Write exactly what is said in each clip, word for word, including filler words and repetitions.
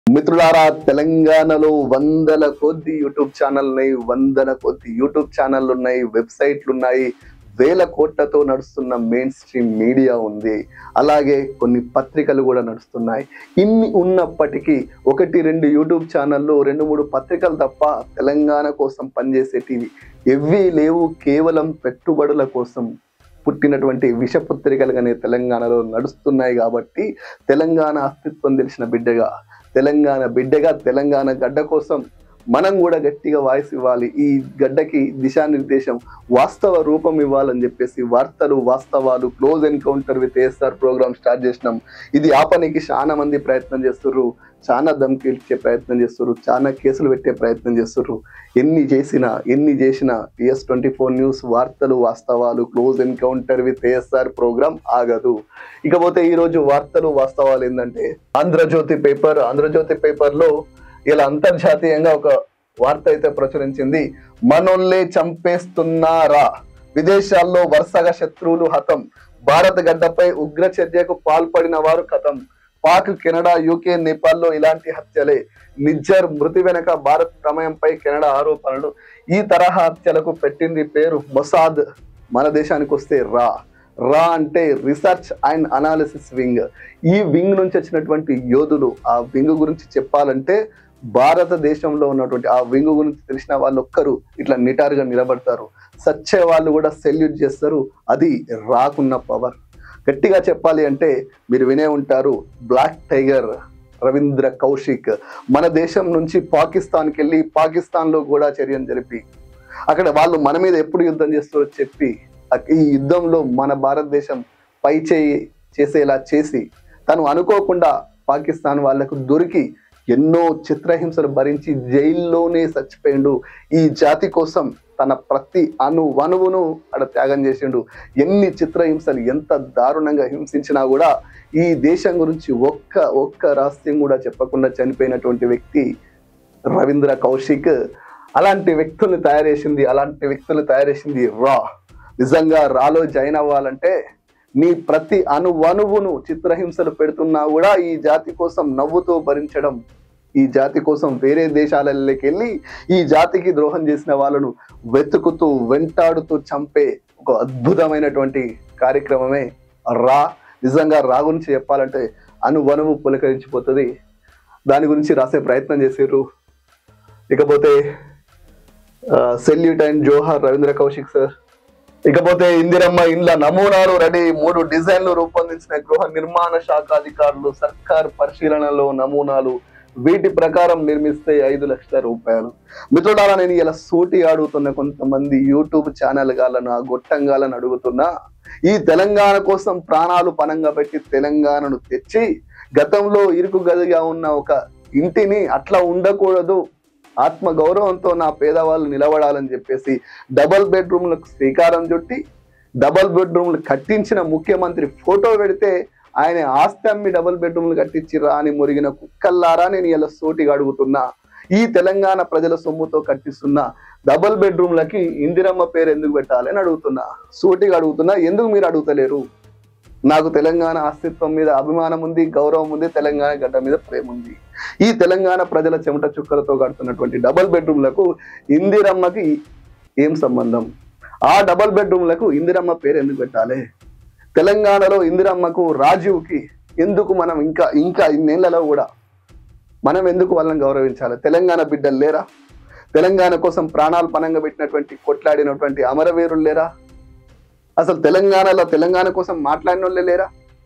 మిత్రులారా, తెలంగాణలో వందల కొద్ది యూట్యూబ్ ఛానల్ ఉన్నాయి, వందల కొద్ది యూట్యూబ్ ఛానళ్ళు ఉన్నాయి, వెబ్సైట్లు ఉన్నాయి, వేల కోట్లతో నడుస్తున్న మెయిన్ స్ట్రీమ్ మీడియా ఉంది. అలాగే కొన్ని పత్రికలు కూడా నడుస్తున్నాయి. ఇన్ని ఉన్నప్పటికీ ఒకటి రెండు యూట్యూబ్ ఛానళ్ళు, రెండు మూడు పత్రికలు తప్ప తెలంగాణ కోసం పనిచేసేటివి ఎవ్వీ లేవు. కేవలం పెట్టుబడుల కోసం పుట్టినటువంటి విషపత్రికలుగానే తెలంగాణలో నడుస్తున్నాయి. కాబట్టి తెలంగాణ అస్తిత్వం తెలిసిన బిడ్డగా, తెలంగాణ బిడ్డగా తెలంగాణ గడ్డ కోసం మనం కూడా గట్టిగా వాయిస్ ఇవ్వాలి. ఈ గడ్డకి దిశానిర్దేశం, వాస్తవ రూపం ఇవ్వాలని చెప్పేసి వార్తలు, వాస్తవాలు, close encounter with ASR program start చేసినాం. ఇది ఆపనికి చాలా మంది ప్రయత్నం చేస్తుర్రు, చాలా ధమ్కి ఇచ్చే ప్రయత్నం చేస్తుర్రు, చాలా కేసులు పెట్టే ప్రయత్నం చేస్తుర్రు. ఎన్ని చేసినా ఎన్ని చేసినా టీఎస్ ట్వంటీ ఫోర్ న్యూస్ వార్తలు, వాస్తవాలు, close encounter with ASR program ఆగదు. ఇకపోతే ఈరోజు వార్తలు వాస్తవాలు ఏంటంటే, ఆంధ్రజ్యోతి పేపర్ ఆంధ్రజ్యోతి పేపర్లో ఇలా అంతర్జాతీయంగా ఒక వార్త అయితే ప్రచురించింది. మనోళ్ళే చంపేస్తున్నారా, విదేశాల్లో వరుసగా శత్రువులు హతం, భారత గడ్డపై ఉగ్ర చర్యకు పాల్పడిన వారు కథం, పాక్, కెనడా, యూకే, నేపాల్లో ఇలాంటి హత్యలే, నిజ్జర్ మృతి వెనక భారత్ ప్రమేయంపై కెనడా ఆరోపణలు. ఈ తరహా హత్యలకు పెట్టింది పేరు మొసాద్. మన దేశానికి వస్తే రా రా అంటే రీసెర్చ్ అండ్ అనాలిసిస్ వింగ్. ఈ వింగ్ నుంచి వచ్చినటువంటి యోధులు, ఆ వింగ్ గురించి చెప్పాలంటే భారతదేశంలో ఉన్నటువంటి ఆ వింగ్ గురించి తెలిసిన వాళ్ళు ఒక్కరు ఇట్లా నిటారుగా నిలబడతారు. సచ్చే వాళ్ళు కూడా సెల్యూట్ చేస్తారు. అది రాకున్న పవర్. గట్టిగా చెప్పాలి అంటే మీరు వినే ఉంటారు, బ్లాక్ టైగర్ రవీంద్ర కౌశిక్ మన దేశం నుంచి పాకిస్తాన్కి వెళ్ళి పాకిస్తాన్లో కూడా చర్యను జరిపి అక్కడ వాళ్ళు మన మీద ఎప్పుడు యుద్ధం చేస్తారో చెప్పి ఈ యుద్ధంలో మన భారతదేశం పై చేయి చేసేలా చేసి తను అనుకోకుండా పాకిస్తాన్ వాళ్లకు దొరికి ఎన్నో చిత్రహింసలు భరించి జైల్లోనే చచ్చిపోయిండు. ఈ జాతి కోసం తన ప్రతి అణు వణువును అక్కడ త్యాగం చేసిండు. ఎన్ని చిత్రహింసలు ఎంత దారుణంగా హింసించినా కూడా ఈ దేశం గురించి ఒక్క ఒక్క రహస్యం కూడా చెప్పకుండా చనిపోయినటువంటి వ్యక్తి రవీంద్ర కౌశిక్. అలాంటి వ్యక్తుల్ని తయారు చేసింది అలాంటి వ్యక్తులు తయారు చేసింది రా. నిజంగా రాలో జాయిన్ అవ్వాలంటే నీ ప్రతి అణువణువును చిత్రహింసలు పెడుతున్నా కూడా ఈ జాతి కోసం నవ్వుతూ భరించడం, ఈ జాతి కోసం వేరే దేశాలలోకి వెళ్ళి ఈ జాతికి ద్రోహం చేసిన వాళ్ళను వెతుకుతూ వెంటాడుతూ చంపే ఒక అద్భుతమైనటువంటి కార్యక్రమమే రా. నిజంగా రా గురించి చెప్పాలంటే అణువణువు పులకరించిపోతుంది. దాని గురించి రాసే ప్రయత్నం చేసారు. ఇకపోతే సెల్యూట్ అండ్ జోహార్ రవీంద్ర కౌశిక్ సార్. ఇకపోతే ఇందిరమ్మ ఇండ్ల నమూనాలు రెడీ, మూడు డిజైన్లు రూపొందించిన గృహ నిర్మాణ శాఖ అధికారులు, సర్కార్ పరిశీలనలో నమూనాలు, వీటి ప్రకారం నిర్మిస్తే ఐదు లక్షల రూపాయలు. మిత్రులారా, నేను ఇలా సూటి అడుగుతున్న కొంతమంది యూట్యూబ్ ఛానల్ గాలను, ఆ గొట్టంగాలను అడుగుతున్నా, ఈ తెలంగాణ కోసం ప్రాణాలు పనంగా పెట్టి తెలంగాణను తెచ్చి గతంలో ఇరుకు గదిగా ఉన్న ఒక ఇంటిని అట్లా ఉండకూడదు, ఆత్మ గౌరవంతో నా పేదవాళ్ళు నిలబడాలని చెప్పేసి డబల్ బెడ్రూమ్లకు శ్రీకారం చుట్టి డబల్ బెడ్రూమ్లు కట్టించిన ముఖ్యమంత్రి ఫోటో పెడితే ఆయన ఆస్తి అమ్మి డబల్ బెడ్రూమ్లు కట్టించిరా అని మురిగిన కుక్కల్లారా, నేను ఇలా సూటిగా అడుగుతున్నా, ఈ తెలంగాణ ప్రజల సొమ్ముతో కట్టిస్తున్న డబల్ బెడ్రూమ్లకి ఇందిరమ్మ పేరు ఎందుకు పెట్టాలి అని అడుగుతున్నా. సూటిగా అడుగుతున్నా, ఎందుకు మీరు అడుగుతలేరు? నాకు తెలంగాణ అస్తిత్వం మీద అభిమానం ఉంది, గౌరవం ఉంది, తెలంగాణ గడ్డ మీద ప్రేమ ఉంది. ఈ తెలంగాణ ప్రజల చెమట చుక్కలతో కడుతున్నటువంటి డబల్ బెడ్రూమ్లకు ఇందిరమ్మకి ఏం సంబంధం? ఆ డబల్ బెడ్రూమ్లకు ఇందిరమ్మ పేరు ఎందుకు పెట్టాలి? తెలంగాణలో ఇందిరమ్మకు, రాజీవ్కి ఎందుకు మనం ఇంకా ఇంకా ఇన్నేళ్లలో కూడా మనం ఎందుకు వాళ్ళని గౌరవించాలి? తెలంగాణ బిడ్డలు లేరా? తెలంగాణ కోసం ప్రాణాలు పనంగా పెట్టినటువంటి కొట్లాడినటువంటి అమరవీరులు లేరా? అసలు తెలంగాణలో తెలంగాణ కోసం మాట్లాడిన వాళ్ళే లేరా?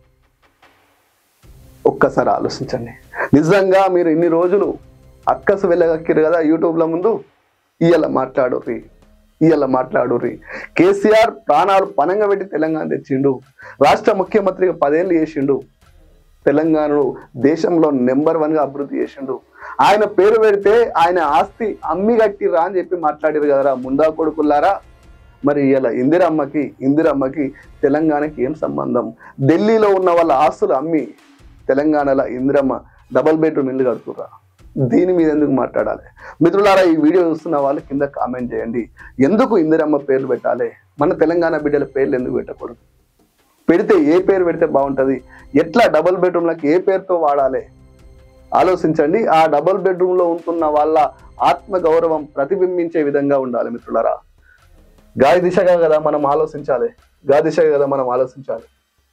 ఒక్కసారి ఆలోచించండి. నిజంగా మీరు ఇన్ని రోజులు అక్కసు వెళ్ళగక్కిరు కదా యూట్యూబ్ల ముందు, ఇయ్యాల మాట్లాడుర్రి ఇయ్యాల మాట్లాడుర్రి కేసీఆర్ ప్రాణాలు పనంగా పెట్టి తెలంగాణ తెచ్చిండు, రాష్ట్ర ముఖ్యమంత్రిగా పదేళ్ళు చేసిండు, తెలంగాణను దేశంలో నెంబర్ వన్గా అభివృద్ధి చేసిండు. ఆయన పేరు పెడితే ఆయన ఆస్తి అమ్మి కట్టిరా అని చెప్పి మాట్లాడారు కదరా ముందా కొడుకుల్లారా. మరి ఇలా ఇందిరమ్మకి ఇందిరమ్మకి తెలంగాణకి ఏం సంబంధం? ఢిల్లీలో ఉన్న వాళ్ళ ఆస్తులు అమ్మి తెలంగాణలో ఇందిరమ్మ డబల్ బెడ్రూమ్ ఇల్లు కడుతుర్రా. దీని మీద ఎందుకు మాట్లాడాలి? మిత్రులారా, ఈ వీడియో చూస్తున్న వాళ్ళు కింద కామెంట్ చేయండి. ఎందుకు ఇందిరమ్మ పేర్లు పెట్టాలి? మన తెలంగాణ బిడ్డల పేర్లు ఎందుకు పెట్టకూడదు? పెడితే ఏ పేరు పెడితే బాగుంటుంది? ఎట్లా డబల్ బెడ్రూమ్లకి ఏ పేరుతో వాడాలి? ఆలోచించండి. ఆ డబుల్ బెడ్రూమ్ లో ఉంటున్న వాళ్ళ ఆత్మ గౌరవం ప్రతిబింబించే విధంగా ఉండాలి మిత్రులారా. గాలి దిశగా కదా మనం ఆలోచించాలి, గా దిశగా కదా మనం ఆలోచించాలి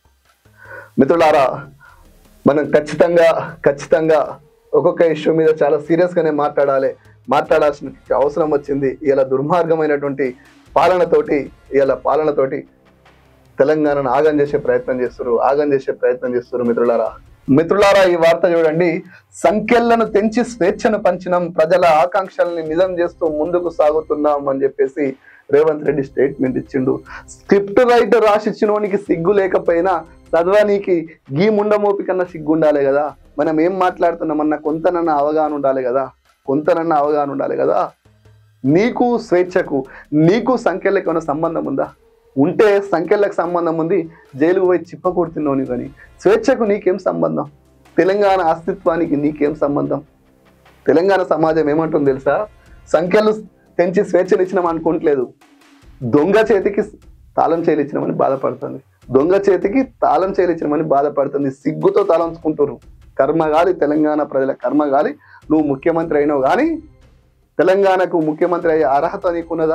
మిత్రులారా. మనం ఖచ్చితంగా ఖచ్చితంగా ఒక్కొక్క ఇష్యూ మీద చాలా సీరియస్ గానే మాట్లాడాలి, మాట్లాడాల్సిన అవసరం వచ్చింది. ఇలా దుర్మార్గమైనటువంటి పాలనతోటి ఇలా పాలనతోటి తెలంగాణను ఆగం చేసే ప్రయత్నం చేస్తున్నారు, ఆగం చేసే ప్రయత్నం చేస్తున్నారు మిత్రులారా. మిత్రులారా ఈ వార్త చూడండి. సంఖ్యలను తెంచి స్వేచ్ఛను పంచినాం, ప్రజల ఆకాంక్షల్ని నిజం చేస్తూ ముందుకు సాగుతున్నాం అని చెప్పేసి రేవంత్ రెడ్డి స్టేట్మెంట్ ఇచ్చిండు. స్క్రిప్ట్ రైటర్ రాసిచ్చినోనికి సిగ్గు లేకపోయినా చదవనీకి గీ ముండమోపి కన్నా సిగ్గు ఉండాలి కదా. మనం ఏం మాట్లాడుతున్నామన్నా కొంతనన్నా అవగాహన ఉండాలి కదా, కొంతనన్నా అవగాహన ఉండాలి కదా. నీకు స్వేచ్ఛకు నీకు సంఖ్యలకు ఏమైనా సంబంధం ఉందా? ఉంటే సంఖ్యలకు సంబంధం ఉంది, జైలుకు పోయి చిప్ప కొడుతున్నావు. కానీ స్వేచ్ఛకు నీకేం సంబంధం? తెలంగాణ అస్తిత్వానికి నీకేం సంబంధం? తెలంగాణ సమాజం ఏమంటుంది తెలుసా? సంఖ్యలు తెంచి స్వేచ్ఛను ఇచ్చినాం అనుకోవట్లేదు, దొంగ చేతికి తాళం చేలిచ్చినామని బాధపడుతుంది, దొంగ చేతికి తాళం చేలిచ్చినామని బాధపడుతుంది. సిగ్గుతో తలంచుకుంటారు. కర్మగాలి తెలంగాణ ప్రజల కర్మగాలి. నువ్వు ముఖ్యమంత్రి అయినావు కానీ తెలంగాణకు ముఖ్యమంత్రి అయ్యే అర్హత నీకున్నదా?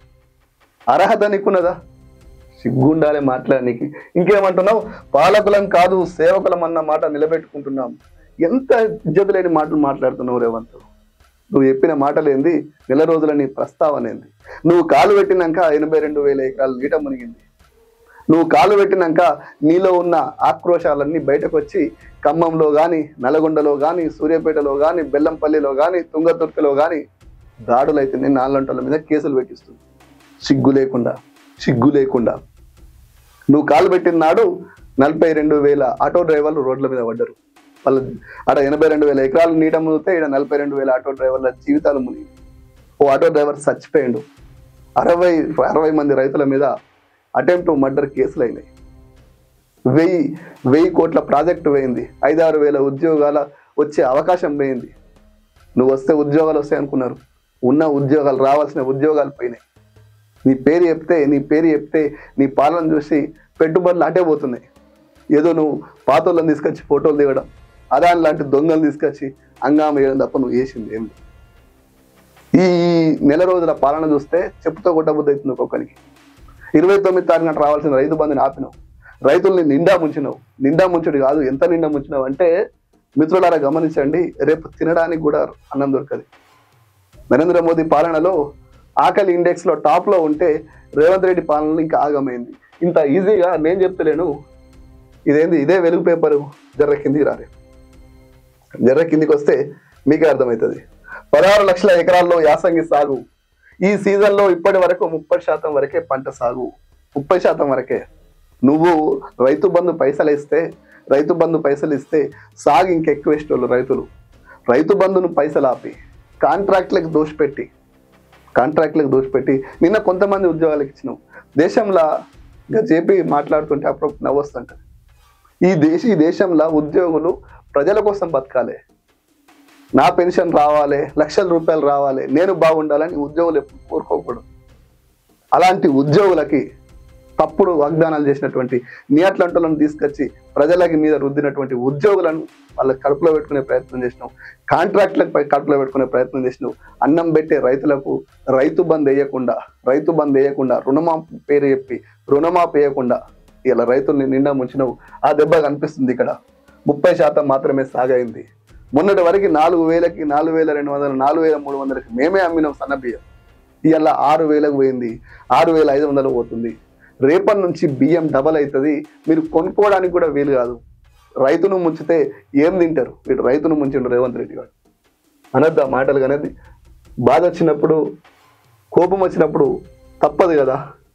అర్హత నీకున్నదా? సిగ్గుండాలి మాట్లాడడానికి. ఇంకేమంటున్నావు? పాలకులం కాదు సేవకులం అన్న మాట నిలబెట్టుకుంటున్నాం. ఎంత ఇజ్జతు లేని మాటలు మాట్లాడుతున్నావు రేవంత్. నువ్వు చెప్పిన మాటలేంది? నెల రోజుల నీ ప్రస్తావన ఏంది? నువ్వు కాలు పెట్టినాక ఎనభై రెండు వేల ఎకరాలు నీట మునిగింది. నువ్వు కాలు పెట్టినాక నీలో ఉన్న ఆక్రోశాలన్నీ బయటకు వచ్చి ఖమ్మంలో కానీ, నల్గొండలో కానీ, సూర్యాపేటలో కానీ, బెల్లంపల్లిలో కానీ, తుంగతుర్తిలో కానీ దాడులైతే నేను నాలుగంటల మీద కేసులు పెట్టిస్తుంది. సిగ్గు లేకుండా సిగ్గు లేకుండా నువ్వు కాలు పెట్టిన నాడు నలభై రెండు వేల ఆటో డ్రైవర్లు రోడ్ల మీద పడ్డారు. వాళ్ళ అక్కడ ఎనభై రెండు వేల ఎకరాలు నీట మునిగితే ఇక్కడ నలభై రెండు వేల ఆటో డ్రైవర్ల జీవితాలు మునిగి ఓ ఆటో డ్రైవర్ చచ్చిపోయాడు. అరవై అరవై మంది రైతుల మీద అటెంప్ట్ మర్డర్ కేసులు అయినాయి. వెయ్యి వెయ్యి కోట్ల ప్రాజెక్టు పోయింది. ఐదారు వేల ఉద్యోగాల వచ్చే అవకాశం పోయింది. నువ్వు వస్తే ఉద్యోగాలు వస్తాయి అనుకున్నారు, ఉన్న ఉద్యోగాలు రావాల్సిన ఉద్యోగాలు పోయినాయి. నీ పేరు చెప్తే నీ పేరు చెప్తే నీ పాలన చూసి పెట్టుబడులు అటే పోతున్నాయి. ఏదో నువ్వు పాతోళ్ళని తీసుకొచ్చి ఫోటోలు దిగడం, అదాని లాంటి దొంగలు తీసుకొచ్చి అంగామ వేయడం తప్ప నువ్వు చేసింది ఏమి. ఈ నెల రోజుల పాలన చూస్తే చెప్పుతో కొట్టబుద్ధి అవుతుంది ఒక్కొక్కరికి. ఇరవై తొమ్మిది తారీఖున రావాల్సిన రైతు బంధుని ఆపినావు, రైతుల్ని నిండా ముంచినావు. నిండా ముంచుడు కాదు, ఎంత నిండా ముంచినావు అంటే మిత్రులారా గమనించండి, రేపు తినడానికి కూడా అన్నం దొరకదు. నరేంద్ర మోదీ పాలనలో ఆకలి ఇండెక్స్ లో టాప్ లో ఉంటే రేవంత్ రెడ్డి పాలనలో ఇంకా ఆగమైంది. ఇంత ఈజీగా నేను చెప్తలేను. ఇదేంది ఇదే వెలుగు పేపరు జర్ర కిందికి రారే, జర్ర కిందికి వస్తే మీకే అర్థమవుతుంది. పదహారు లక్షల ఎకరాల్లో యాసంగి సాగు. ఈ సీజన్లో ఇప్పటి వరకు ముప్పై శాతం వరకే పంట సాగు, ముప్పై శాతం వరకే. నువ్వు రైతు బంధు పైసలు ఇస్తే రైతు బంధు పైసలు ఇస్తే సాగు ఇంకెక్కువ ఇష్టోళ్ళు రైతులు. రైతు బంధును పైసలు ఆపి కాంట్రాక్ట్లకు దోషపెట్టి కాంట్రాక్ట్లకు దోషపెట్టి నిన్న కొంతమంది ఉద్యోగాలకు ఇచ్చినావు. దేశంలో ఇంకా చెప్పి మాట్లాడుతుంటే అప్పుడు నవ్వొస్తుంటారు. ఈ దేశ ఈ దేశంలో ఉద్యోగులు ప్రజల కోసం బతకాలి, నా పెన్షన్ రావాలి, లక్షల రూపాయలు రావాలి, నేను బాగుండాలని ఉద్యోగులు ఎప్పుడు కోరుకోకూడదు. అలాంటి ఉద్యోగులకి తప్పుడు వాగ్దానాలు చేసినటువంటి నీ అట్లాంటి తీసుకొచ్చి ప్రజలకి మీద రుద్దినటువంటి ఉద్యోగులను వాళ్ళ కడుపులో పెట్టుకునే ప్రయత్నం చేసినావు, కాంట్రాక్ట్లకు పై కడుపులో పెట్టుకునే ప్రయత్నం చేసినావు. అన్నం పెట్టే రైతులకు రైతు బంద్ వేయకుండా రైతు బంద్ వేయకుండా రుణమాఫీ పేరు చెప్పి రుణమాఫీ వేయకుండా ఇలా రైతుల్ని నిండా ముంచినావు. ఆ దెబ్బ కనిపిస్తుంది. ఇక్కడ ముప్పై శాతం మాత్రమే సాగైంది. మొన్నటి వరకు నాలుగు వేలకి నాలుగు వేల రెండు వందలు నాలుగు వేల మూడు వందలకి మేమే అమ్మినాం సన్న బియ్యం. ఇవాళ ఆరు వేలకు పోయింది, ఆరు వేల ఐదు వందలు పోతుంది. రేపటి నుంచి బియ్యం డబల్ అవుతుంది. మీరు కొనుక్కోవడానికి కూడా వీలు కాదు. రైతును ముంచితే ఏం తింటారు? వీడు రైతును ముంచిండు రేవంత్ రెడ్డి గారు. అనద్దా మాటలు కనేది. బాధ వచ్చినప్పుడు కోపం వచ్చినప్పుడు తప్పదు కదా.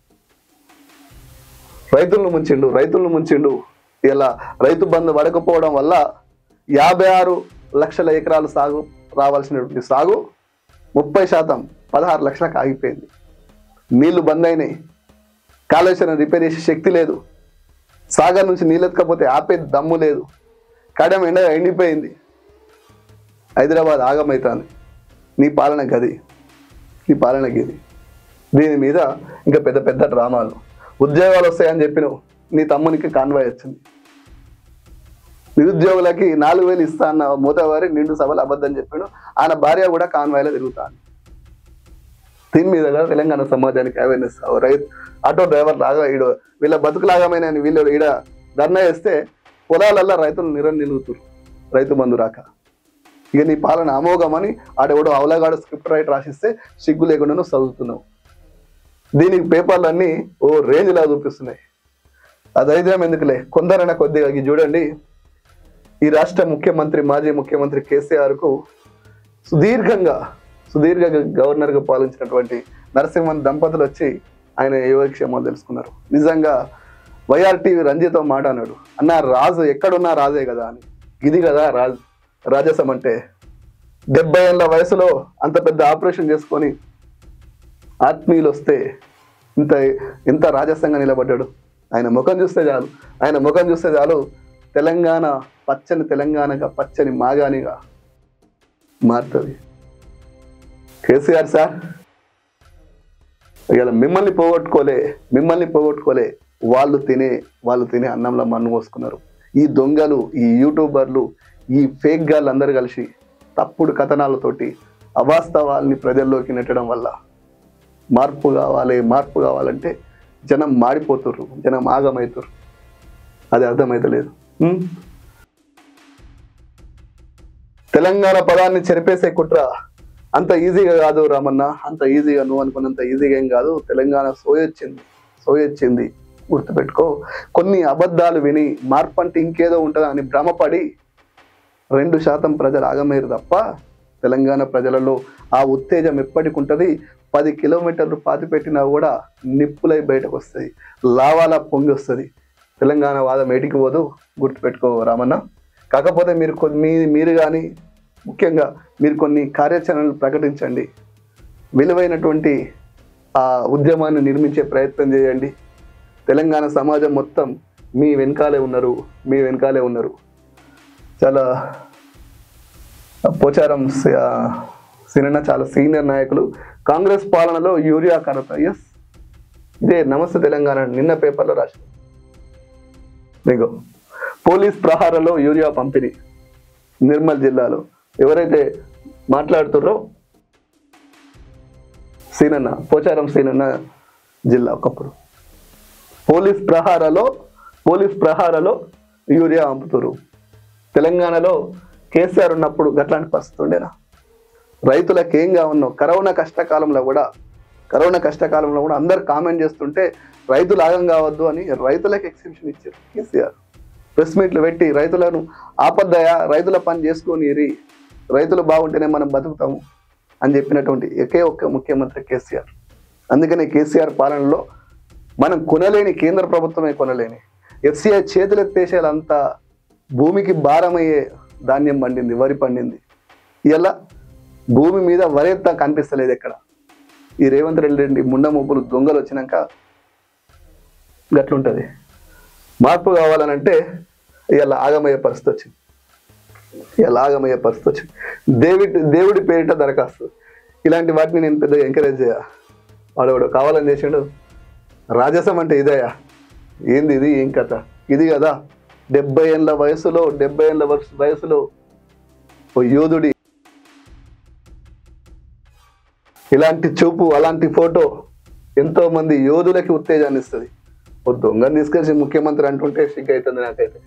రైతులను ముంచిండు రైతులను ముంచిండు ఇలా రైతు బంధు పడకపోవడం వల్ల యాభై ఆరు లక్షల ఎకరాలు సాగు రావాల్సినటువంటి సాగు ముప్పై శాతం పదహారు లక్షలకు ఆగిపోయింది. నీళ్లు బంద్ అయినాయి. కాళేశ్వరం రిపేర్ చేసే శక్తి లేదు. సాగర్ నుంచి నీళ్ళు ఎత్తకపోతే ఆపే దమ్ము లేదు. కడెం ఎండ ఎండిపోయింది. హైదరాబాద్ ఆగమవుతుంది. నీ పాలన గది, నీ పాలన గది. దీని మీద ఇంకా పెద్ద పెద్ద డ్రామాలు. ఉద్యోగాలు వస్తాయని చెప్పినావు, నీ తమ్మునికి కాన్వాయ్ వచ్చింది. నిరుద్యోగులకి నాలుగు వేలు ఇస్తా అన్న మూతవారి నిండు సభలు అబద్ధం చెప్పాడు. ఆయన భార్య కూడా కాన్వాయ్లో తిరుగుతాను. దీని మీద కూడా తెలంగాణ సమాజానికి అవేర్నెస్. రైతు ఆటో డ్రైవర్ లాగా ఈడు వీళ్ళ బతుకులాగమైన వీళ్ళు ఈడ ధర్నా చేస్తే పొలాలల్లో రైతులు నిరం నిలుగుతారు రైతు బంధు రాక. ఇక నీ పాలన అమోఘమని ఆడెవడో అవలగాడు స్క్రిప్ట్ రైట్ రాసిస్తే సిగ్గు లేకుండా చదువుతున్నావు. దీనికి పేపర్లన్నీ ఓ రేంజ్లా చూపిస్తున్నాయి. అది ధైర్యం ఎందుకులే, కొందరైనా కొద్దిగా చూడండి. ఈ రాష్ట్ర ముఖ్యమంత్రి మాజీ ముఖ్యమంత్రి కేసీఆర్కు సుదీర్ఘంగా సుదీర్ఘ గవర్నర్గా పాలించినటువంటి నరసింహన్ దంపతులు వచ్చి ఆయన యోగక్షేమాలు తెలుసుకున్నారు. నిజంగా వైఆర్టీవీ రంజితో మాట అన్నాడు, అన్న రాజు ఎక్కడున్నా రాజే కదా అని. ఇది కదా రాజు రాజసం అంటే. డెబ్బై ఏళ్ళ వయసులో అంత పెద్ద ఆపరేషన్ చేసుకొని ఆత్మీయులు వస్తే ఇంత ఇంత రాజసంగా నిలబడ్డాడు. ఆయన ముఖం చూస్తే చాలు ఆయన ముఖం చూస్తే చాలు తెలంగాణ పచ్చని తెలంగాణగా పచ్చని మాగానిగా మారుతుంది. కేసీఆర్ సార్ ఇలా మిమ్మల్ని పోగొట్టుకోలే మిమ్మల్ని పోగొట్టుకోలే వాళ్ళు తినే వాళ్ళు తినే అన్నంలో మన్ను పోసుకున్నారు. ఈ దొంగలు, ఈ యూట్యూబర్లు, ఈ ఫేక్ గాళ్ళు అందరూ కలిసి తప్పుడు కథనాలతోటి అవాస్తవాల్ని ప్రజల్లోకి నెట్టడం వల్ల మార్పు కావాలి మార్పు కావాలంటే జనం మాడిపోతుర్రు, జనం ఆగమవుతుర్రు. అది అర్థమైతలేదు. తెలంగాణ పదాన్ని చెరిపేసే కుట్ర అంత ఈజీగా కాదు రామన్న, అంత ఈజీగా నువ్వు అనుకున్నంత ఈజీగా ఏం కాదు. తెలంగాణ సోయొచ్చింది సోయొచ్చింది గుర్తుపెట్టుకో. కొన్ని అబద్ధాలు విని మార్పు అంటే ఇంకేదో ఉంటుందా అని భ్రమపడి రెండు శాతం ప్రజలు ఆగమేరు తప్ప తెలంగాణ ప్రజలలో ఆ ఉత్తేజం ఎప్పటికి ఉంటుంది. పది కిలోమీటర్లు పాతి పెట్టినా కూడా నిప్పులై బయటకు వస్తుంది, లావాలా పొంగి వస్తుంది. తెలంగాణ వాదం ఏటికి పోదు గుర్తుపెట్టుకో రామన్న. కాకపోతే మీరు కొన్ని మీరు కానీ ముఖ్యంగా మీరు కొన్ని కార్యాచరణలు ప్రకటించండి. విలువైనటువంటి ఆ ఉద్యమాన్ని నిర్మించే ప్రయత్నం చేయండి. తెలంగాణ సమాజం మొత్తం మీ వెనకాలే ఉన్నారు మీ వెనకాలే ఉన్నారు చాలా పోచారం సినన్న చాలా సీనియర్ నాయకులు. కాంగ్రెస్ పాలనలో యూరియా కొరత. ఎస్, ఇదే నమస్తే తెలంగాణ నిన్న పేపర్లో రాసి మీకు పోలీస్ ప్రహారలో యూరియా పంపిణీ నిర్మల్ జిల్లాలో ఎవరైతే మాట్లాడుతున్నారో సీనన్న పోచారం సీనన్న జిల్లా ఒకప్పుడు పోలీస్ ప్రహారలో పోలీస్ ప్రహారలో యూరియా పంపుతారు. తెలంగాణలో కేసీఆర్ ఉన్నప్పుడు గట్లాంటి పరిస్థితి ఉండేనా? రైతులకు ఏం కావన్నో కరోనా కష్టకాలంలో కూడా కరోనా కష్టకాలంలో కూడా అందరు కామెంట్ చేస్తుంటే రైతులు ఆగం కావద్దు అని రైతులకు ఎక్సెప్షన్ ఇచ్చారు కేసీఆర్. ప్రెస్ మీట్లు పెట్టి రైతులను ఆపద్దయా రైతుల పని చేసుకొని రైతులు బాగుంటేనే మనం బతుకుతాము అని చెప్పినటువంటి ఒకే ఒక్క ముఖ్యమంత్రి కేసీఆర్. అందుకనే కేసీఆర్ పాలనలో మనం కొనలేని కేంద్ర ప్రభుత్వమే కొనలేని ఎఫ్సిఐ చేతులెత్తేసేలంతా భూమికి భారమయ్యే ధాన్యం పండింది, వరి పండింది. ఇలా భూమి మీద వరేంత కనిపిస్తలేదు ఎక్కడ. ఈ రేవంత్ రెడ్డి ముండ మొబ్బులు దొంగలు వచ్చినాక గట్లుంటుంది. మార్పు కావాలనంటే ఇలా ఆగమయ్యే పరిస్థితి వచ్చింది ఇలా ఆగమయ్యే పరిస్థితి వచ్చింది దేవుడి దేవుడి పేరిట దరఖాస్తు. ఇలాంటి వాటిని నేను పెద్దగా ఎంకరేజ్ చేయ. వాడు కావాలని చేసాడు. రాజసం అంటే ఇదయా? ఏంది ఇది? ఏం కథ ఇది కదా? డెబ్బై ఏళ్ళ వయసులో డెబ్బై ఏళ్ళ వయసులో ఓ యోధుడి ఇలాంటి చూపు అలాంటి ఫోటో ఎంతో మంది యోధులకి ఉత్తేజాన్ని ఇస్తుంది. ఓ దొంగని తీసుకొచ్చి ముఖ్యమంత్రి అంటుంటే సిగ్గు అవుతుంది నాకైతే.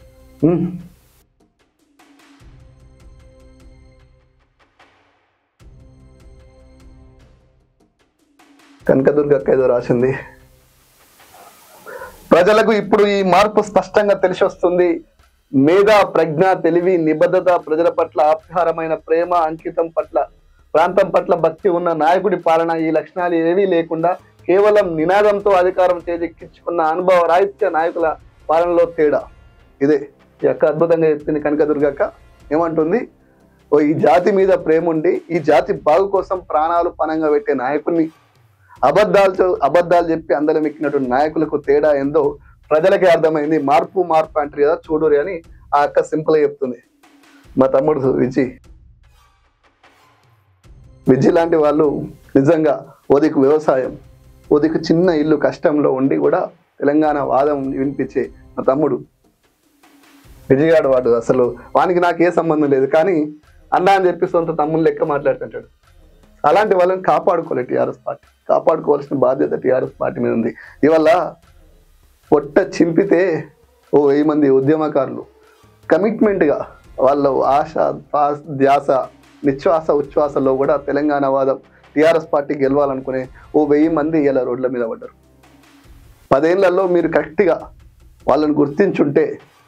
కనకదుర్గ అక్క ఏదో రాసింది. ప్రజలకు ఇప్పుడు ఈ మార్పు స్పష్టంగా తెలిసి వస్తుంది. మేధా, ప్రజ్ఞ, తెలివి, నిబద్ధత, ప్రజల పట్ల ఆప్యారమైన ప్రేమ, అంకితం పట్ల ప్రాంతం పట్ల భక్తి ఉన్న నాయకుడి పాలన ఈ లక్షణాలు ఏవీ లేకుండా కేవలం నినాదంతో అధికారం చేజెక్కించుకున్న అనుభవ రాహిత్య నాయకుల పాలనలో తేడా ఇదే. ఈ అక్క అద్భుతంగా చెప్పింది కనకదుర్గ అక్క. ఏమంటుంది? ఓ ఈ జాతి మీద ప్రేమ ఉండి ఈ జాతి బాగు కోసం ప్రాణాలు పణంగా పెట్టే నాయకుడిని అబద్ధాలు అబద్ధాలు చెప్పి అందరం ఎక్కినటువంటి నాయకులకు తేడా ఏందో ప్రజలకే అర్థమైంది. మార్పు మార్పు అంటారు కదా, చూడరు అని ఆ అక్క సింపుల్ గా చెప్తుంది. మా తమ్ముడు విజయ్ విజయ్ లాంటి వాళ్ళు నిజంగా ఓదికు వ్యవసాయం, ఓదికు చిన్న ఇల్లు కష్టంలో ఉండి కూడా తెలంగాణ వాదం వినిపించే మా తమ్ముడు విజయగాడు వాడు అసలు వానికి నాకు ఏ సంబంధం లేదు, కానీ అన్న అని చెప్పి సొంత తమ్ముని లెక్క మాట్లాడుతుంటాడు. అలాంటి వాళ్ళని కాపాడుకోవాలి టీఆర్ఎస్ పార్టీ, కాపాడుకోవాల్సిన బాధ్యత టీఆర్ఎస్ పార్టీ మీద ఉంది. ఇవాళ పొట్ట చింపితే ఓ వెయ్యి మంది ఉద్యమకారులు కమిట్మెంట్గా వాళ్ళ ఆశ ధ్యాస నిశ్వాస ఉచ్ఛ్వాసలో కూడా తెలంగాణ వాదం టీఆర్ఎస్ పార్టీ గెలవాలనుకునే ఓ వెయ్యి మంది ఇలా రోడ్ల మీద పడ్డారు. పదేళ్లలో మీరు కరెక్ట్గా వాళ్ళని గుర్తించుంటే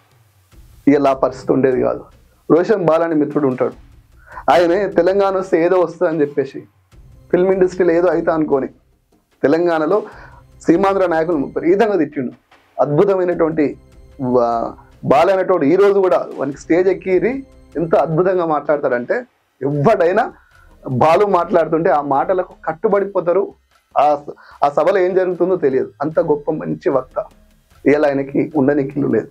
ఇలా పరిస్థితి ఉండేది కాదు. రోషన్ బాలాని మిత్రుడు ఉంటాడు, ఆయనే తెలంగాణ వస్తే ఏదో వస్తుందని చెప్పేసి ఫిల్మ్ ఇండస్ట్రీలో ఏదో అవుతా అనుకోని తెలంగాణలో సీమాంధ్ర నాయకులు విపరీతంగా తిట్టిండు. అద్భుతమైనటువంటి బాల అనేటువంటి ఈ రోజు కూడా వానికి స్టేజ్ ఎక్కిరి ఎంత అద్భుతంగా మాట్లాడతాడంటే ఎవడైనా బాలు మాట్లాడుతుంటే ఆ మాటలకు కట్టుబడిపోతారు. ఆ ఆ సభలో ఏం జరుగుతుందో తెలియదు, అంత గొప్ప మంచి వక్త. ఇలా ఆయనకి ఉండనికిల్లు లేదు,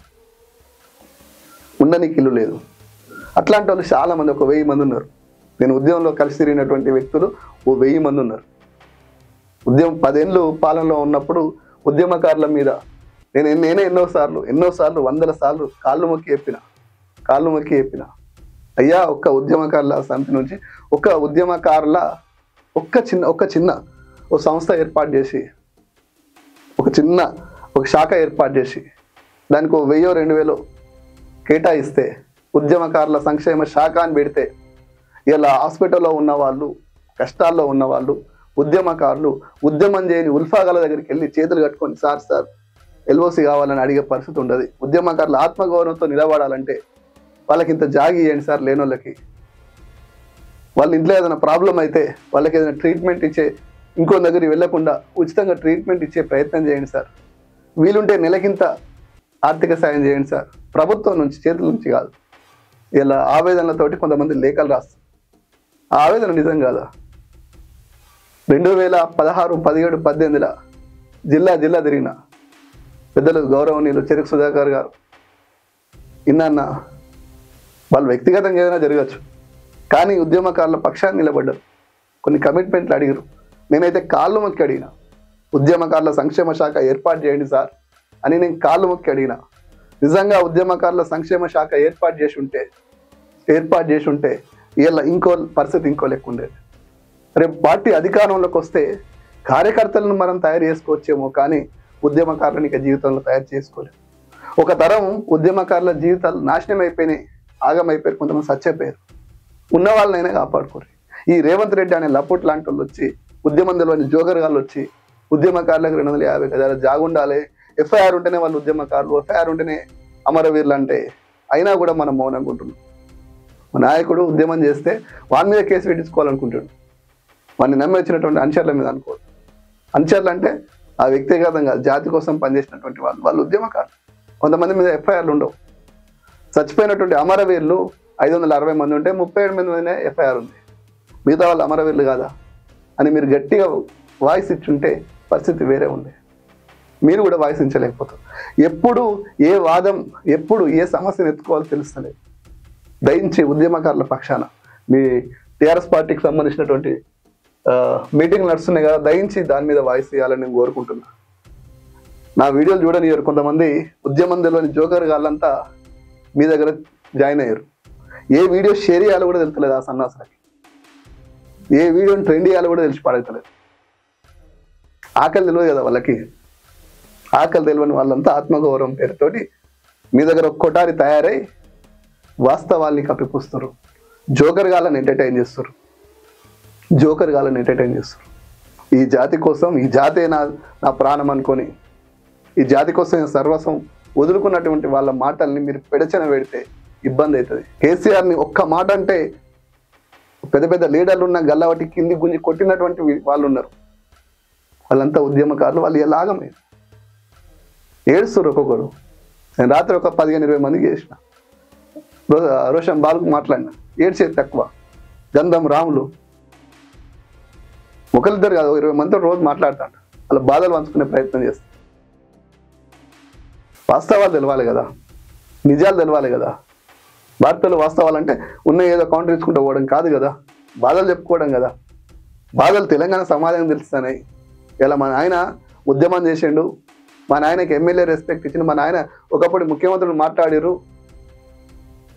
ఉండనికిల్లు లేదు. అట్లాంటి వాళ్ళు చాలా మంది, ఒక వెయ్యి మంది ఉన్నారు. నేను ఉద్యమంలో కలిసి తిరిగినటువంటి వ్యక్తులు ఓ వెయ్యి మంది ఉన్నారు. ఉద్యమం పదేళ్ళు పాలనలో ఉన్నప్పుడు ఉద్యమకారుల మీద నేను నేనే ఎన్నోసార్లు ఎన్నోసార్లు వందల సార్లు కాళ్ళు మొక్కి చెప్పిన కాళ్ళు మొక్కి చెప్పిన అయ్యా, ఒక్క ఉద్యమకారుల సమితి నుంచి ఒక ఉద్యమకారుల ఒక్క చిన్న ఒక చిన్న ఒక సంస్థ ఏర్పాటు చేసి ఒక చిన్న ఒక శాఖ ఏర్పాటు చేసి దానికి ఒక వెయ్యో రెండు వేలో కేటాయిస్తే ఉద్యమకారుల సంక్షేమ శాఖ అని పెడితే ఇలా హాస్పిటల్లో ఉన్న వాళ్ళు, కష్టాల్లో ఉన్న వాళ్ళు, ఉద్యమకారులు ఉద్యమం చేయని ఉల్ఫాగాల దగ్గరికి వెళ్ళి చేతులు కట్టుకొని సార్ సార్ ఎల్ఓసి కావాలని అడిగే పరిస్థితి ఉండదు. ఉద్యమకారులు ఆత్మగౌరవంతో నిలబడాలంటే వాళ్ళకి ఇంత జాగి ఇవ్వండి సార్, లేని వాళ్ళకి. వాళ్ళ ఇంట్లో ఏదైనా ప్రాబ్లం అయితే వాళ్ళకి ఏదైనా ట్రీట్మెంట్ ఇచ్చే ఇంకో దగ్గరికి వెళ్లకుండా ఉచితంగా ట్రీట్మెంట్ ఇచ్చే ప్రయత్నం చేయండి సార్. వీలుంటే నెలకింత ఆర్థిక సాయం చేయండి సార్, ప్రభుత్వం నుంచి, చేతుల నుంచి కాదు. ఇలా ఆవేదనలతోటి కొంతమంది లేఖలు రాస్తారు. ఆ ఆవేదన నిజం కాదా? రెండు వేల పదహారు పదిహేడు పద్దెనిమిదిలో జిల్లా జిల్లా తిరిగిన పెద్దలు గౌరవనీయులు చెరుకు సుధాకర్ గారు ఇన్న వాళ్ళు వ్యక్తిగతంగా ఏదైనా జరగచ్చు, కానీ ఉద్యమకారుల పక్షాన్ని నిలబడ్డారు. కొన్ని కమిట్మెంట్లు అడిగారు. నేనైతే కాళ్ళు మొక్కి అడిగిన, ఉద్యమకారుల సంక్షేమ శాఖ ఏర్పాటు చేయండి సార్ అని నేను కాళ్ళు మొక్కి అడిగిన. నిజంగా ఉద్యమకారుల సంక్షేమ శాఖ ఏర్పాటు చేసి ఉంటే ఏర్పాటు చేసి ఉంటే ఇలా ఇంకో పరిస్థితి ఇంకో లెక్క ఉండేది. రేపు పార్టీ అధికారంలోకి వస్తే కార్యకర్తలను మనం తయారు చేసుకోవచ్చేమో, కానీ ఉద్యమకారులను ఇక జీవితంలో తయారు చేసుకోలేదు. ఒక తరం ఉద్యమకారుల జీవితాలు నాశనం అయిపోయినాయి, ఆగమైపోయారు, కొంతమంది చచ్చిపోయారు. ఉన్న వాళ్ళనైనా కాపాడుకోరు. ఈ రేవంత్ రెడ్డి అనే లపోట్ లాంటి వాళ్ళు వచ్చి ఉద్యమంలోని జోగర్ గాళ్ళు వచ్చి ఉద్యమకారులకు రెండు వందల యాభై గదాలు జాగుండాలి, ఎఫ్ఐఆర్ ఉంటేనే వాళ్ళు ఉద్యమకారులు, ఎఫ్ఐఆర్ ఉంటేనే అమరవీరులు అంటే అయినా కూడా మనం మౌనంగా ఉంటున్నాం. మా నాయకుడు ఉద్యమం చేస్తే వాని మీద కేసు పెట్టించుకోవాలనుకుంటాడు, వాడిని నమ్మి వచ్చినటువంటి అనుచరుల మీద అనుకోడు. అనుచరులు అంటే ఆ వ్యక్తిగతంగా జాతి కోసం పనిచేసినటువంటి వాళ్ళు, వాళ్ళు ఉద్యమకారులు. కొంతమంది మీద ఎఫ్ఐఆర్లు ఉండవు. చచ్చిపోయినటువంటి అమరవీరులు ఐదు వందల అరవై మంది ఉంటే ముప్పై ఏడు మంది మీద ఎఫ్ఐఆర్ ఉంది. మిగతా వాళ్ళు అమరవీరులు కాదా అని మీరు గట్టిగా వాయిస్ ఇచ్చుంటే పరిస్థితి వేరే ఉంది. మీరు కూడా వాయిస్ ఇచ్చలేకపోతారు. ఎప్పుడు ఏ వాదం, ఎప్పుడు ఏ సమస్యను ఎత్తుకోవాలో తెలుస్తలేదు. దయించి ఉద్యమకారుల పక్షాన మీ టీఆర్ఎస్ పార్టీకి సంబంధించినటువంటి మీటింగ్లు నడుస్తున్నాయి కదా, దయించి దాని మీద వాయిస్ ఇవ్వాలని నేను కోరుకుంటున్నా. నా వీడియోలు చూడనియరు కొంతమంది ఉద్యమంలోని జోకర్ గాళ్ళంతా మీ దగ్గర జాయిన్ అయ్యారు. ఏ వీడియో షేర్ చేయాలో కూడా తెలుస్తలేదు ఆ సన్నాసులకి, ఏ వీడియోని ట్రెండ్ చేయాలో కూడా తెలిసి పడతలేదు. ఆకలి తెలియదు కదా వాళ్ళకి, ఆకలి తెలియని వాళ్ళంతా ఆత్మగౌరవం పేరుతోటి మీ దగ్గర ఒక కొటారి తయారై వాస్తవాల్ని కప్పిపుస్తారు, జోకర్ గాళ్ళని ఎంటర్టైన్ చేస్తారు, జోకర్ గాళ్ళని ఎంటర్టైన్ చేస్తారు. ఈ జాతి కోసం, ఈ జాతే నా నా ప్రాణం అనుకొని, ఈ జాతి కోసం సర్వస్వం వదులుకున్నటువంటి వాళ్ళ మాటల్ని మీరు పెడచన పెడితే ఇబ్బంది అవుతుంది. కేసీఆర్ని ఒక్క మాట అంటే పెద్ద పెద్ద లీడర్లు ఉన్న గల్లవటి కింది గుంజి కొట్టినటువంటి వాళ్ళు ఉన్నారు. వాళ్ళంతా ఉద్యమకారులు, వాళ్ళు ఎలాగమే ఏడుస్తారు ఒక్కొక్కరు. నేను రాత్రి ఒక పదిహేను ఇరవై మందికి చేసిన, రోషన్ బాలుకు మాట్లాడిన, ఏడ్చేది తక్కువ. గంధం రాములు ఒకరిద్దరు కాదు, ఇరవై మందితో రోజు మాట్లాడతాడు. వాళ్ళ బాధలు పంచుకునే ప్రయత్నం చేస్తాను. వాస్తవాలు తెలవాలి కదా, నిజాలు తెలవాలి కదా. వార్తలు వాస్తవాలంటే ఉన్న ఏదో కౌంటర్ ఇచ్చుకుంటూ పోవడం కాదు కదా, బాధలు చెప్పుకోవడం కదా. బాధలు తెలంగాణ సమాజం తెలుస్తున్నాయి. ఇలా మా నాయన ఉద్యమం చేసిండు, మా నాయనకి ఎమ్మెల్యే రెస్పెక్ట్ ఇచ్చిండు, మా నాయన ఒకప్పుడు ముఖ్యమంత్రులు మాట్లాడారు,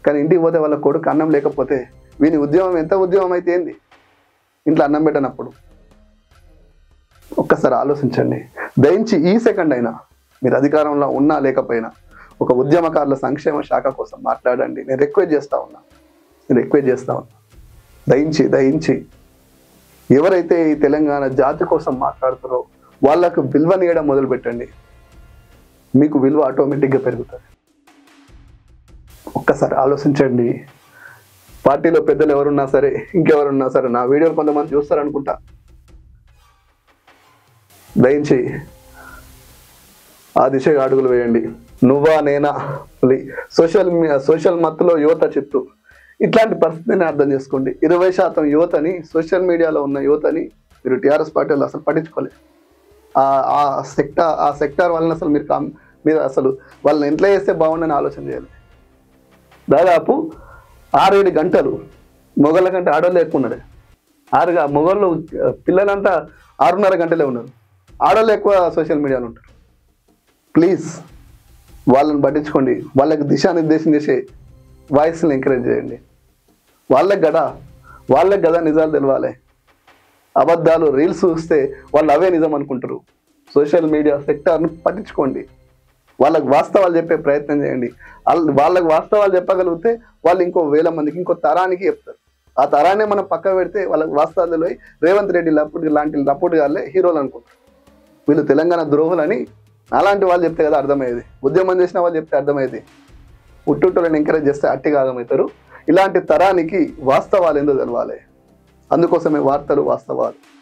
కానీ ఇంటికి పోతే వాళ్ళ కొడుకు అన్నం లేకపోతే వీని ఉద్యమం ఎంత ఉద్యమం అయితే ఏంది ఇంట్లో అన్నం పెట్టనప్పుడు? ఒక్కసారి ఆలోచించండి. దయించి ఈ సెకండ్ అయినా మీరు అధికారంలో ఉన్నా లేకపోయినా ఒక ఉద్యమకారుల సంక్షేమ శాఖ కోసం మాట్లాడండి. నేను రిక్వెస్ట్ చేస్తా ఉన్నా నేను రిక్వెస్ట్ చేస్తా ఉన్నా దయించి దయించి ఎవరైతే ఈ తెలంగాణ జాతి కోసం మాట్లాడుతారో వాళ్ళకు విలువనియడం మొదలు పెట్టండి. మీకు విలువ ఆటోమేటిక్గా పెరుగుతుంది. ఒక్కసారి ఆలోచించండి. పార్టీలో పెద్దలు ఎవరున్నా సరే ఇంకెవరున్నా సరే నా వీడియోలు కొంతమంది చూస్తారనుకుంటా. దయించి ఆ దిశగా అడుగులు వేయండి. నువ్వా నేనా సోషల్ సోషల్ మత్తులో యువత చిత్తు ఇట్లాంటి పరిస్థితిని అర్థం చేసుకోండి. ఇరవై శాతం యువతని సోషల్ మీడియాలో ఉన్న యువతని మీరు టీఆర్ఎస్ పార్టీలో అసలు పట్టించుకోలేదు. ఆ సెక్టార్ ఆ సెక్టార్ వాళ్ళని అసలు మీరు మీరు అసలు వాళ్ళని ఎట్లా చేస్తే బాగుండని ఆలోచన చేయాలి. దాదాపు ఆరేడు గంటలు మొగళ్ళ కంటే ఆడవాళ్ళు ఎక్కువ ఉన్నారు. ఆరుగా మొగళ్ళు పిల్లలంతా ఆరున్నర గంటలే ఉన్నారు. ఆడవాళ్ళు ఎక్కువ సోషల్ మీడియాలో ఉంటారు. ప్లీజ్ వాళ్ళని పట్టించుకోండి. వాళ్ళకి దిశానిర్దేశం చేసే వాయిస్ని ఎంకరేజ్ చేయండి. వాళ్ళకి గదా వాళ్ళకి గదా నిజాలు తెలవాలి. అబద్ధాలు రీల్స్ చూస్తే వాళ్ళు అవే నిజం అనుకుంటారు. సోషల్ మీడియా సెక్టార్ను పట్టించుకోండి. వాళ్ళకి వాస్తవాలు చెప్పే ప్రయత్నం చేయండి. వాళ్ళకి వాస్తవాలు చెప్పగలిగితే వాళ్ళు ఇంకో వేల మందికి ఇంకో తరానికి చెప్తారు. ఆ తరాన్ని మనం పక్క పెడితే వాళ్ళకి వాస్తవాలు తెలియ రేవంత్ రెడ్డి లప్పుడు లాంటి లప్పుడు గాళ్ళే హీరోలు అనుకుంటారు. వీళ్ళు తెలంగాణ ద్రోహులని అలాంటి వాళ్ళు చెప్తే కదా అర్థమయ్యేది. ఉద్యమం చేసిన వాళ్ళు చెప్తే అర్థమయ్యేది. ఉట్టుట్టులను ఎంకరేజ్ చేస్తే అట్టిగా ఆగమవుతారు. ఇలాంటి తరానికి వాస్తవాలు ఎందుకు తెలవాలి. అందుకోసమే వార్తలు వాస్తవాలు.